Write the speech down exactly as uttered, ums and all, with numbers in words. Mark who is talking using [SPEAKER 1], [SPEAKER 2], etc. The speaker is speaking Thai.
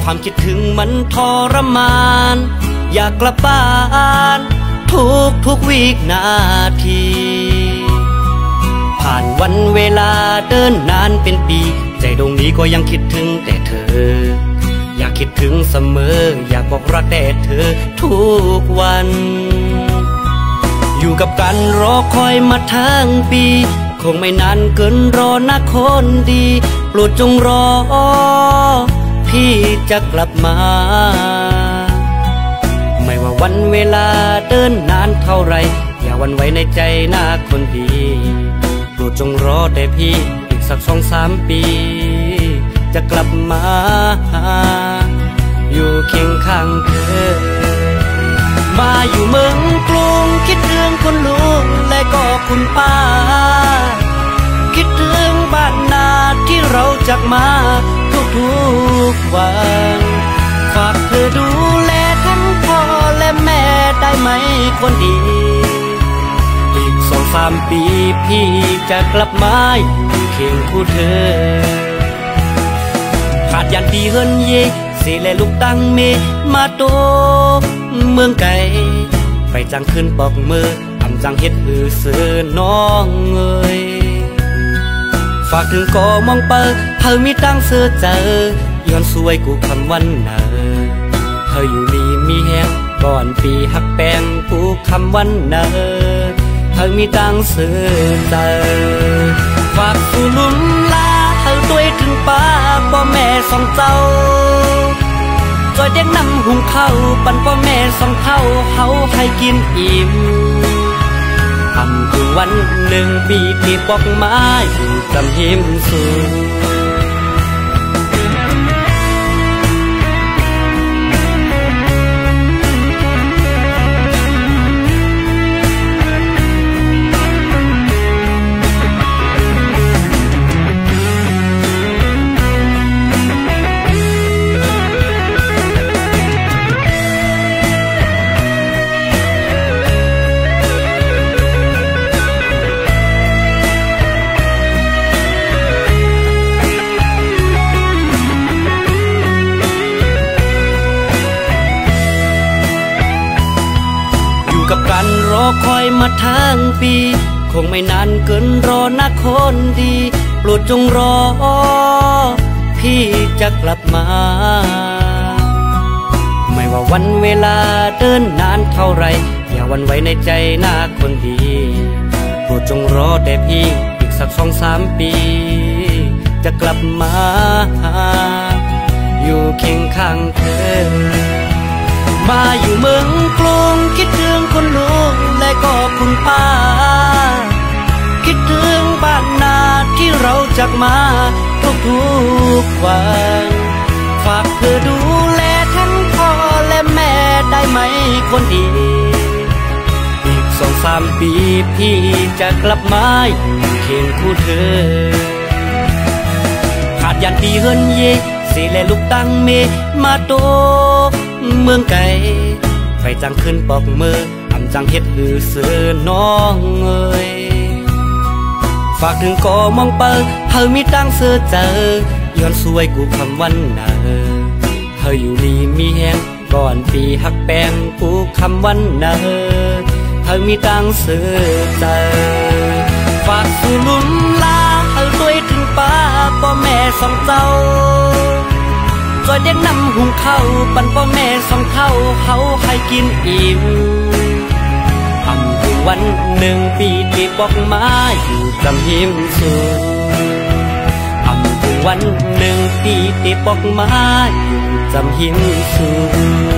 [SPEAKER 1] ความคิดถึงมันทรมานอยากกลับบ้านทุกทุกวินาทีผ่านวันเวลาเดินนานเป็นปีใจดวงนี้ก็ยังคิดถึงแต่เธออยากคิดถึงเสมออยากบอกรักแต่เธอทุกวันอยู่กับกันรอคอยมาทั้งปีคงไม่นานเกินรอนะคนดีโปรดจงรอพี่จะกลับมาไม่ว่าวันเวลาเดินนานเท่าไรอย่าหวั่นไหวในใจนะคนดีโปรดจงรอแต่พี่อีกสักสองสามปีจะกลับมาอยู่เคียงข้างเธอมาอยู่เมืองกรุงคิดถึงคุณลุงและก็คุณป้าคิดถึงบ้านนาที่เราจากมาทุกๆวันฝากเธอดูแลทั้งพ่อและแม่ได้ไหมคนดีอีกสองสามปีพี่จะกลับมาอยู่เคียงคู่เธอขาดยันดีเฮินเยสิและลูกตั้งเมมาโตเมืองไก่ไปจังขึ้นปอกมือทำจังเฮ็ดอือเสือน้องเอ้ยฝากถึงก็มองเปิดเธอมีตั้งเสือเจอย้อนสวยกูคำวันเนอเธออยู่ดีมีแห้งก่อนปีหักแป้งกูคำวันเนอเธอมีตั้งเสือเจอฝากสู่ลุ่มลาเธอด้วยถึงป้าพ่อแม่สองเจ้าจอยเด็กนำหุงข้าวปั่นพ่อแม่สองเท่าเขาให้กินอิ่มทำถึงวันหนึ่งปีที่ปอกไม้อยู่จำหิมสูกับการรอคอยมาทั้งปีคงไม่นานเกินรอนะคนดีโปรดจงรอพี่จะกลับมาไม่ว่าวันเวลาเดินนานเท่าไรอย่าหวั่นไหวในใจนะคนดีโปรดจงรอแต่พี่อีกสักสองสามปีจะกลับมาอยู่เคียงข้างเธอมาอยู่เมืองกรุงคิดถึงคุณลุงและก็คุณป้าคิดถึงบ้านนาที่เราจากมาทุกๆวันฝากเธอดูแลทั้งพ่อและแม่ได้ไหมคนดีอีกสองสามปีพี่จะกลับมาอยู่เคียงคู่เธอขาดยันดีเฮินเยสิและลูกตั้งเมมาโตเมืองไก่ไปจังขึ้นปอกมือทำจังเฮ็ดอือเสือน้องเอ้ยฝากถึงก็มองเปิดเธอมีตั้งเสือเจอย้อนสวยกูคำวันเนอเธออยู่ดีมีแห้งก่อนปีหักแป้งกูคำวันเนอเธอมีตั้งเสือเจอฝากสู่ลุ่มลาเธอด้วยถึงป้าพ่อแม่สองเจ้าจอยเด็กนำหุงข้าวปั่นพ่อแม่สองเท่าเขาให้กินอิ่มทำถึงวันหนึ่งปีที่ปอกไม้อยู่จำหิมสูทำถึงวันหนึ่งปีที่ปอกไม้อยู่จำหิมสู